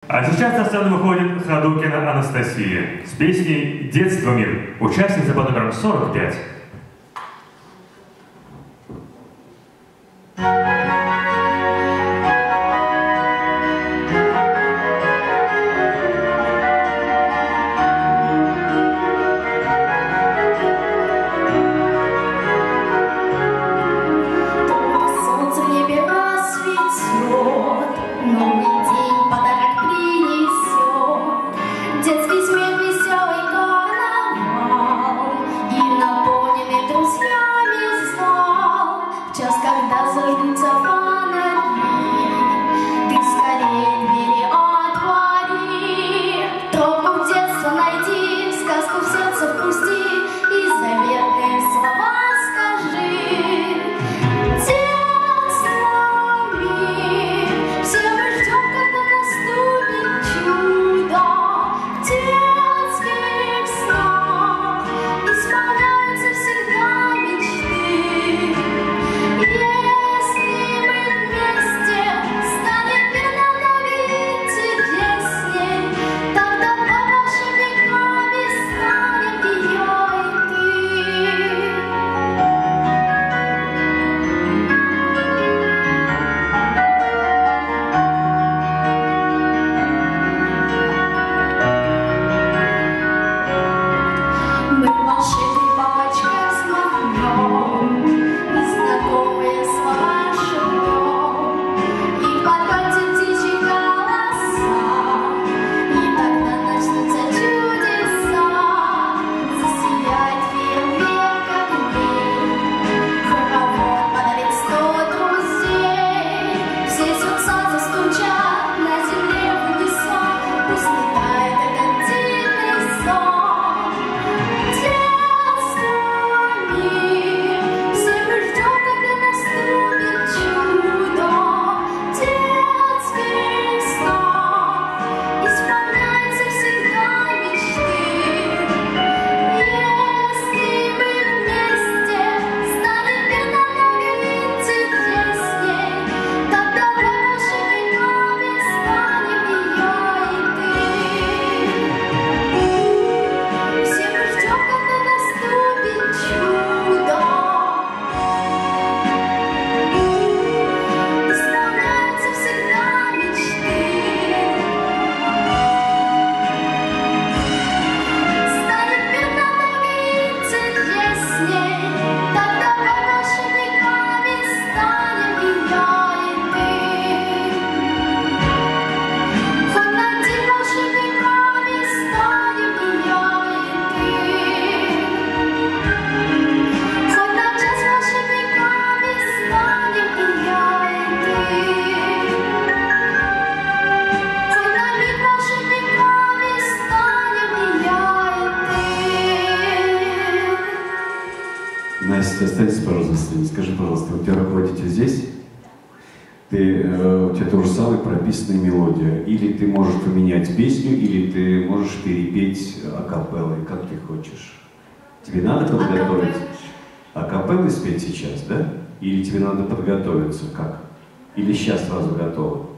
А сейчас на сцену выходит Ходукина Анастасия с песней «Детство, мир», участница под номером 45. Настя, останься, пожалуйста, скажи, пожалуйста, у тебя руководитель здесь? У тебя то же самое прописанная мелодия. Или ты можешь поменять песню, или ты можешь перепеть акапеллой, как ты хочешь. Тебе надо подготовить? Акапеллой спеть сейчас, да? Или тебе надо подготовиться, как? Или сейчас сразу готово?